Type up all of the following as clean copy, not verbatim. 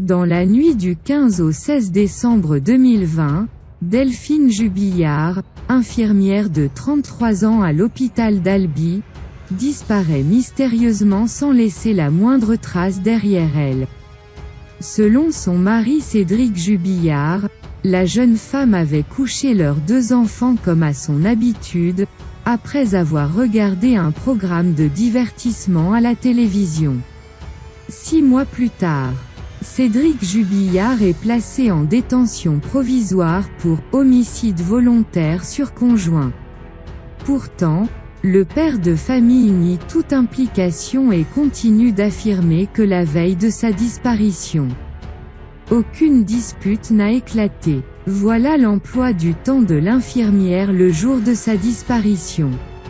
Dans la nuit du 15 au 16 décembre 2020, Delphine Jubillard, infirmière de 33 ans à l'hôpital d'Albi, disparaît mystérieusement sans laisser la moindre trace derrière elle. Selon son mari Cédric Jubillard, la jeune femme avait couché leurs 2 enfants comme à son habitude, après avoir regardé un programme de divertissement à la télévision. 6 mois plus tard, Cédric Jubillard est placé en détention provisoire pour « homicide volontaire sur conjoint ». Pourtant, le père de famille nie toute implication et continue d'affirmer que la veille de sa disparition, aucune dispute n'a éclaté. Voilà l'emploi du temps de l'infirmière le jour de sa disparition.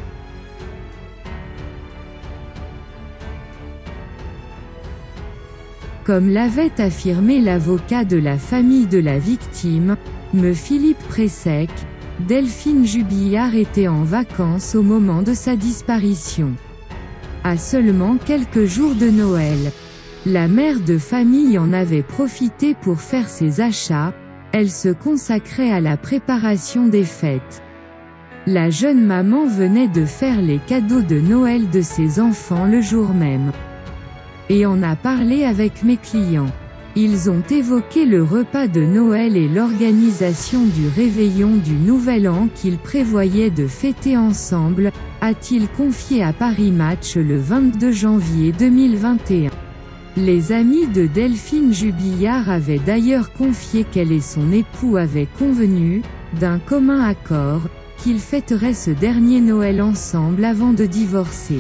Comme l'avait affirmé l'avocat de la famille de la victime, me Philippe Pressec, Delphine Jubillard était en vacances au moment de sa disparition. À seulement quelques jours de Noël, la mère de famille en avait profité pour faire ses achats, elle se consacrait à la préparation des fêtes. La jeune maman venait de faire les cadeaux de Noël de ses enfants le jour même. Et en a parlé avec mes clients. Ils ont évoqué le repas de Noël et l'organisation du réveillon du Nouvel An qu'ils prévoyaient de fêter ensemble, a-t-il confié à Paris Match le 22 janvier 2021. Les amis de Delphine Jubillard avaient d'ailleurs confié qu'elle et son époux avaient convenu, d'un commun accord, qu'ils fêteraient ce dernier Noël ensemble avant de divorcer.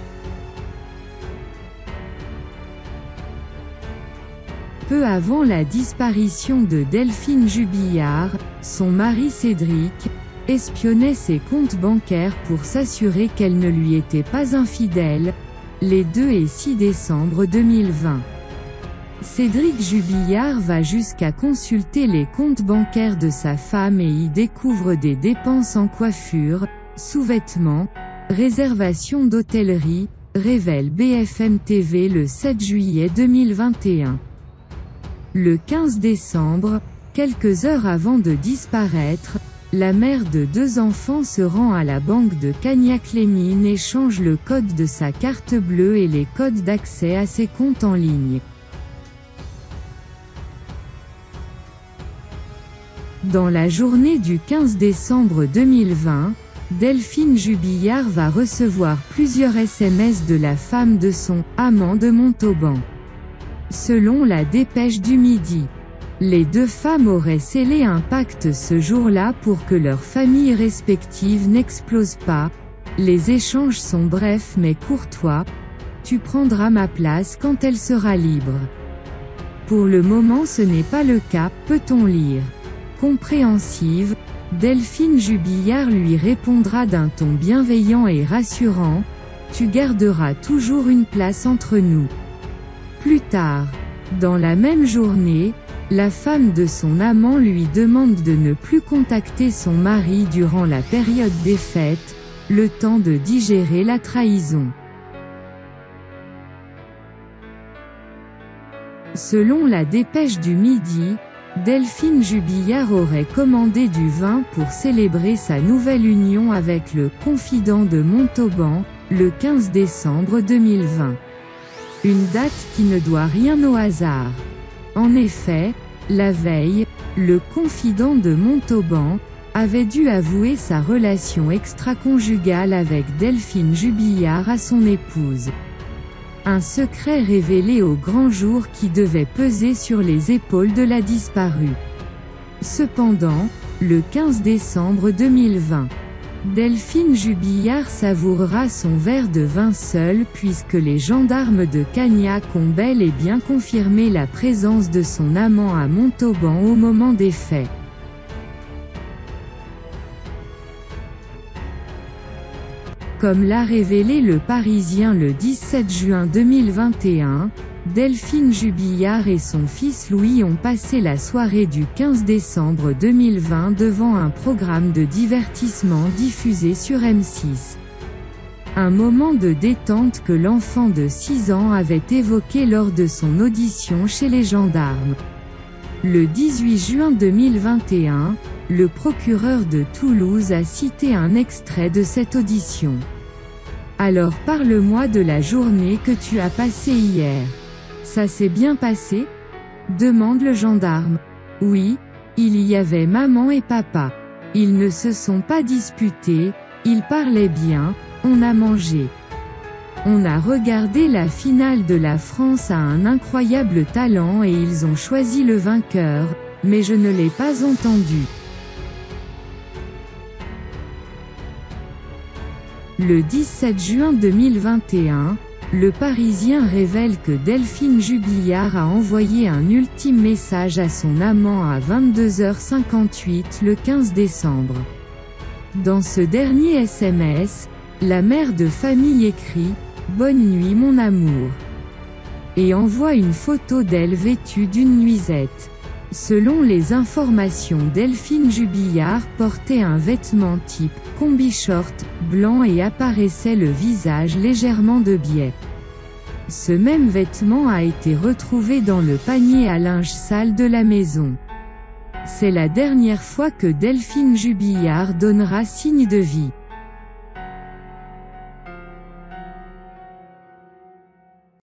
Peu avant la disparition de Delphine Jubillard, son mari Cédric espionnait ses comptes bancaires pour s'assurer qu'elle ne lui était pas infidèle, les 2 et 6 décembre 2020. Cédric Jubillard va jusqu'à consulter les comptes bancaires de sa femme et y découvre des dépenses en coiffure, sous-vêtements, réservation d'hôtellerie, révèle BFM TV le 7 juillet 2021. Le 15 décembre, quelques heures avant de disparaître, la mère de 2 enfants se rend à la banque de Cagnac-les-Mines et change le code de sa carte bleue et les codes d'accès à ses comptes en ligne. Dans la journée du 15 décembre 2020, Delphine Jubillard va recevoir plusieurs SMS de la femme de son « amant de Montauban ». Selon la dépêche du Midi, les 2 femmes auraient scellé un pacte ce jour-là pour que leurs familles respectives n'explosent pas. Les échanges sont brefs mais courtois. Tu prendras ma place quand elle sera libre. Pour le moment ce n'est pas le cas, peut-on lire. Compréhensive, Delphine Jubillard lui répondra d'un ton bienveillant et rassurant. Tu garderas toujours une place entre nous. Plus tard, dans la même journée, la femme de son amant lui demande de ne plus contacter son mari durant la période des fêtes, le temps de digérer la trahison. Selon la dépêche du Midi, Delphine Jubillard aurait commandé du vin pour célébrer sa nouvelle union avec le confident de Montauban, le 15 décembre 2020. Une date qui ne doit rien au hasard. En effet, la veille, le confident de Montauban avait dû avouer sa relation extra-conjugale avec Delphine Jubillard à son épouse. Un secret révélé au grand jour qui devait peser sur les épaules de la disparue. Cependant, le 15 décembre 2020, Delphine Jubillard savourera son verre de vin seul puisque les gendarmes de Cagnac ont bel et bien confirmé la présence de son amant à Montauban au moment des faits. Comme l'a révélé Le Parisien le 17 juin 2021, Delphine Jubillard et son fils Louis ont passé la soirée du 15 décembre 2020 devant un programme de divertissement diffusé sur M6. Un moment de détente que l'enfant de 6 ans avait évoqué lors de son audition chez les gendarmes. Le 18 juin 2021, le procureur de Toulouse a cité un extrait de cette audition. Alors parle-moi de la journée que tu as passée hier. Ça s'est bien passé ? Demande le gendarme. Oui, il y avait maman et papa. Ils ne se sont pas disputés, ils parlaient bien, on a mangé. On a regardé la finale de la France à un incroyable talent et ils ont choisi le vainqueur, mais je ne l'ai pas entendu. Le 17 juin 2021, Le Parisien révèle que Delphine Jubiliard a envoyé un ultime message à son amant à 22h58 le 15 décembre. Dans ce dernier SMS, la mère de famille écrit « Bonne nuit mon amour » et envoie une photo d'elle vêtue d'une nuisette. Selon les informations, Delphine Jubiliard portait un vêtement type combi-short blanc et apparaissait le visage légèrement de biais. Ce même vêtement a été retrouvé dans le panier à linge sale de la maison. C'est la dernière fois que Delphine Jubiliard donnera signe de vie.